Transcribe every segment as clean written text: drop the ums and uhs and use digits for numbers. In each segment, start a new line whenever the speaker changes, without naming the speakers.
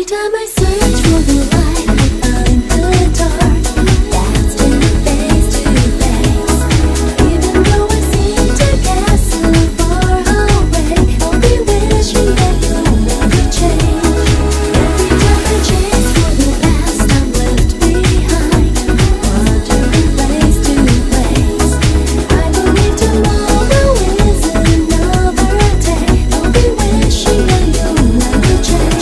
time I search for the light, I find the dark. That's in face to face. Even though I seem to get so far away, I'll be wishing that you'll never change. Every time I chase for the past, I'm left behind, wandering place to place. I believe tomorrow is another day. I'll be wishing that you'll never change.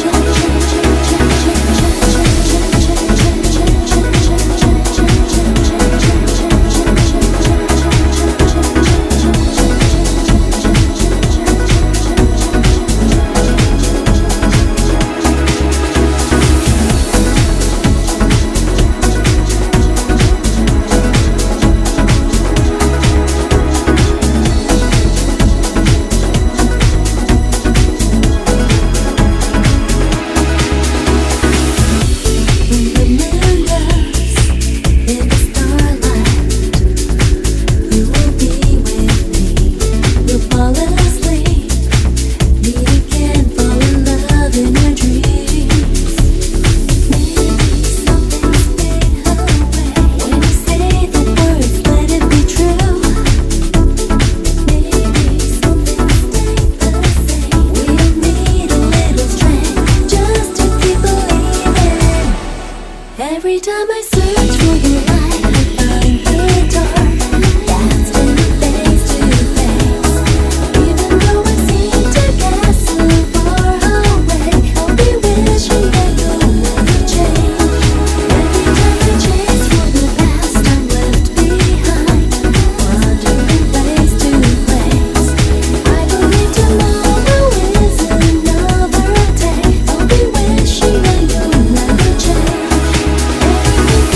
Every time I search for the light, I find the dark. That's in face to face. Even though I seem to get so far away, I'll be wishing that you'll never change. Every time I chase for the past, I'm left behind, wandering place to place. I believe tomorrow is another day. I'll be wishing that you'll never change. Everything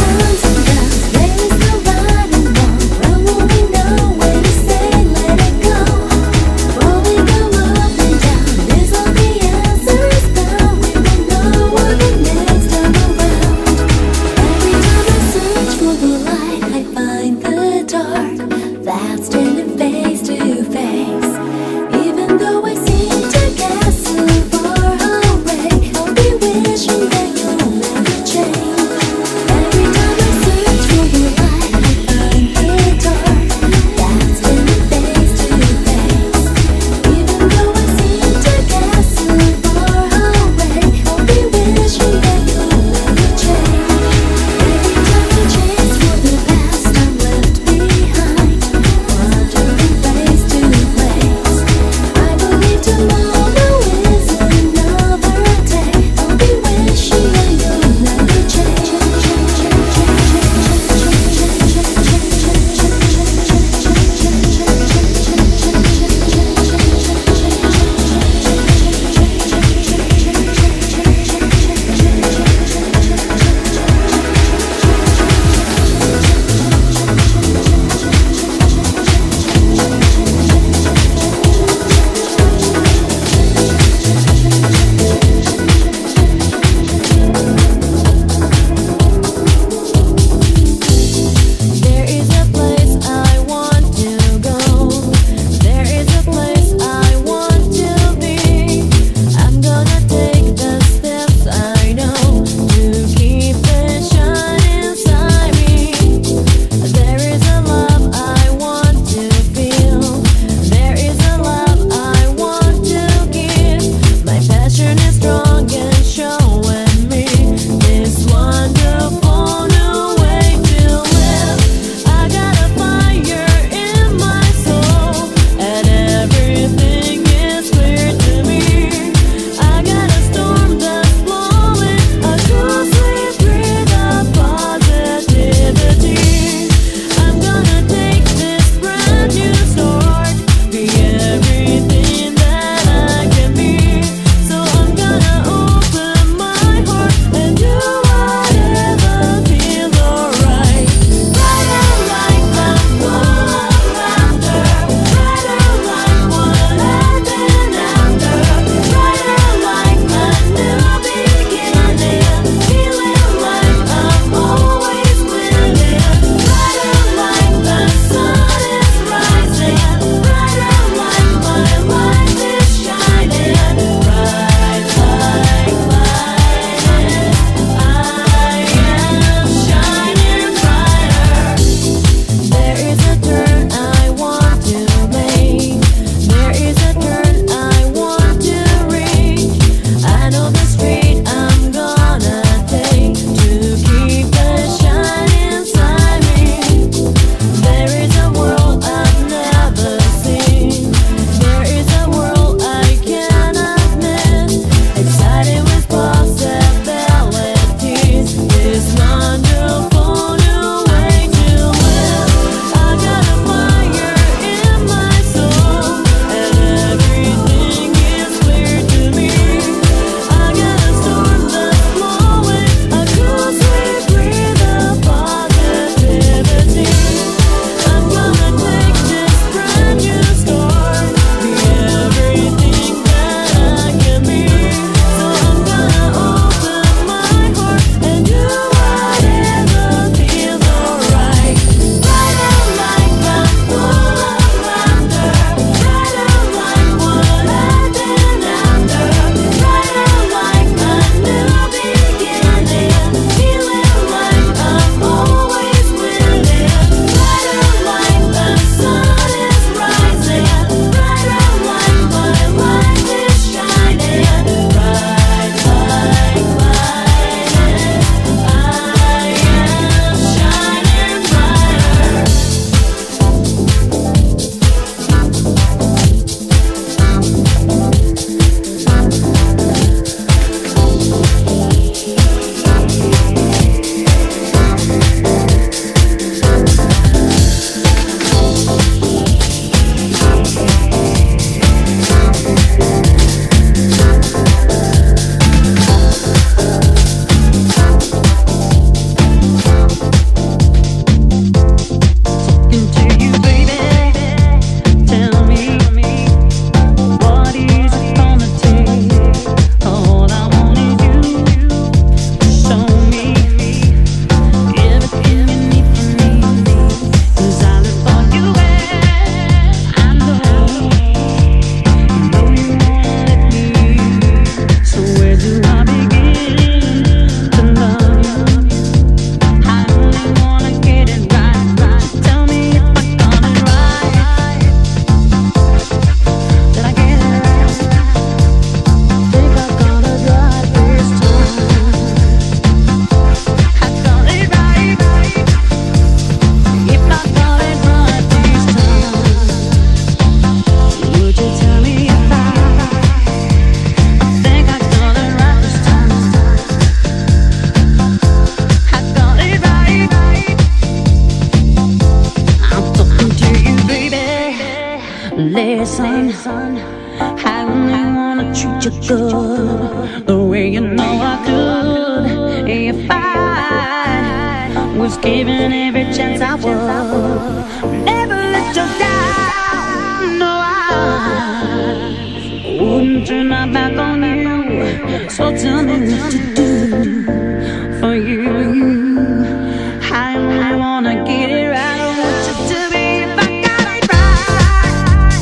you good the way you know I could. If I was given every chance I would never let you down. No, I wouldn't turn my back on you. So tell me what to do for you. I wanna get it right. I want you to be if I got it right.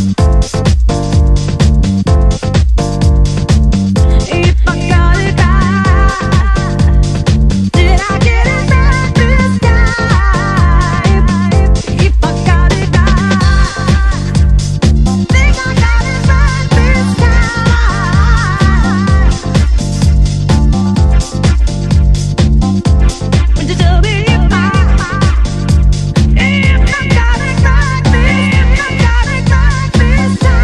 If I got it right, did I get it right this time? If I got it right, think I got it right this time. Would you tell me if I got it right this time?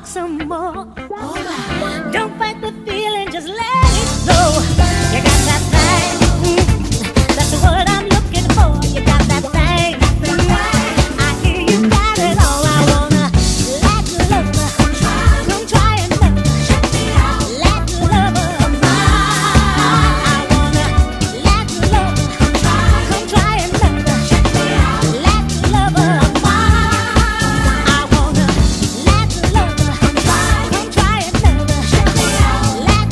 talk some more. Don't fight the feeling, just let it flow. You got that thing, that's what I'm looking for. You got that thing, I hear you got it all. I wanna let the lover come try and love me. Let the lover of mine. I wanna let the lover come try and love me. Let the lover of mine. I wanna let the lover come try and love me. Let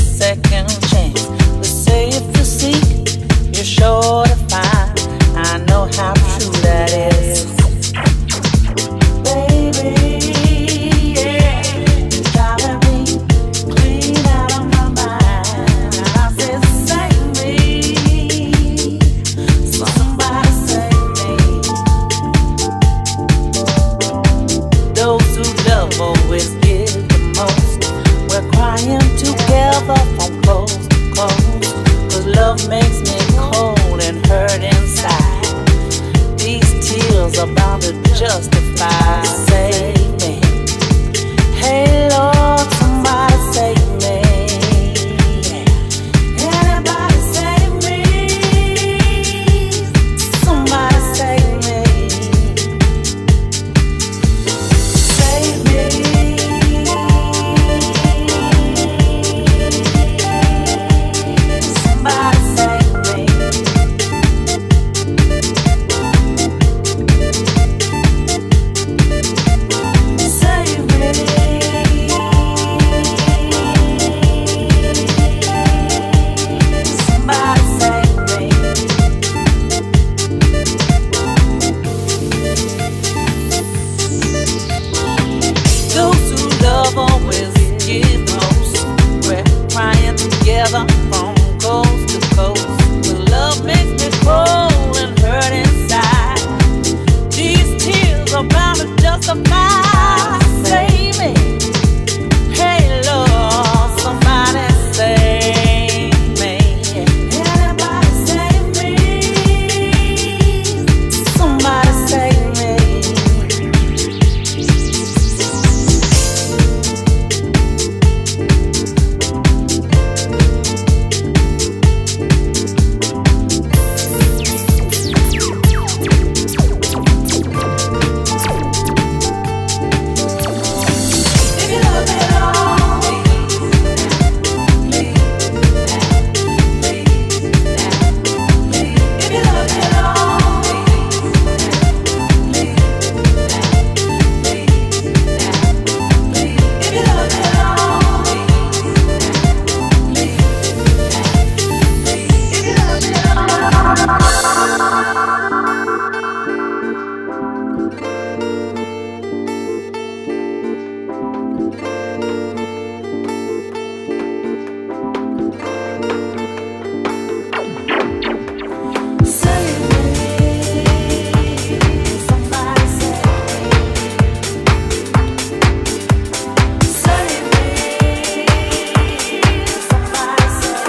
second chance. They say if you seek, you're sure to find. I know how true that is. Baby, yeah, you're driving me clean out of my mind. And I said, save me, somebody save me. Those who love always give the most. We're crying together from coast to coast, 'cause love makes me cold and hurt inside. These tears are bound to justify. Save me, hey Lord, somebody save me. Anybody save me, somebody save me. Save me. Somebody save me. Save me. Somebody save me. Those who love always give the most. We're crying together from coast to coast. The love makes me cold and hurt inside. These tears are bound to justify. Save me, hey Lord, somebody save me. Anybody save me, somebody save me. If you love it all, please, please, please. If you love it all, please, please, please. If you love it all, please, please. If you love it save me, somebody save me. Save me, somebody save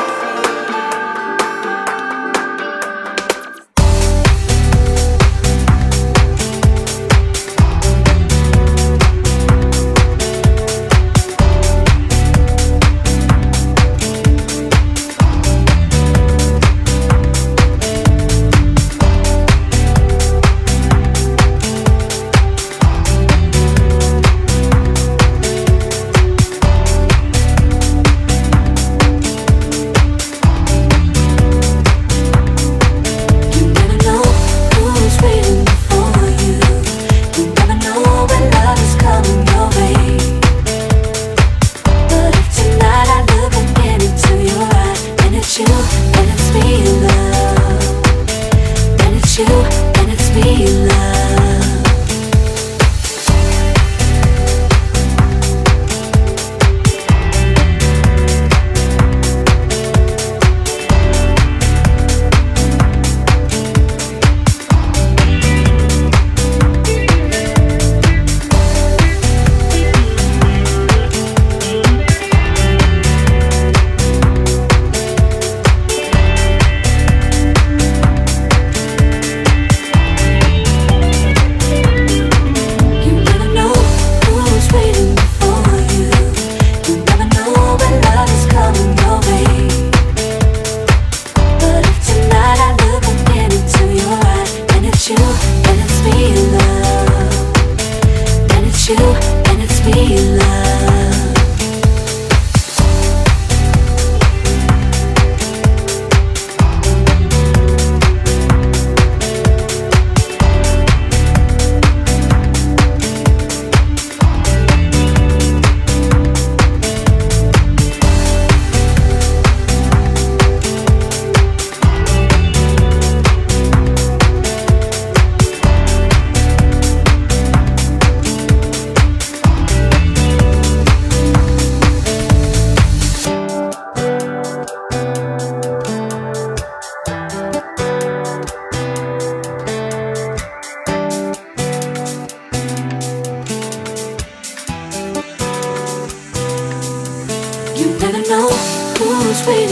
You never know who's waiting for you. You never know when love is coming your way. But if tonight I look again into your eyes, and it's you, and it's me, love. And it's you, and it's me, love.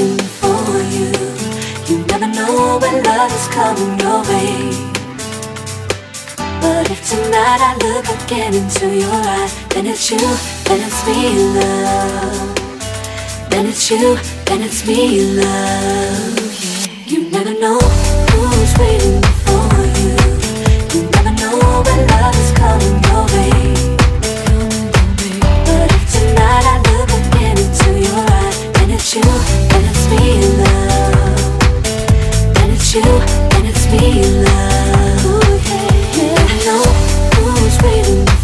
waiting for you. You never know when love is coming your way. But if tonight I look again into your eyes, then it's you, then it's me, love. Then it's you, then it's me, love. You never know who's waiting for you. You never know when love is coming your way. But if tonight I look again into your eyes, then it's you, then it's me, love. Then it's you, then it's me, love. Ooh, yeah. You never know who's waiting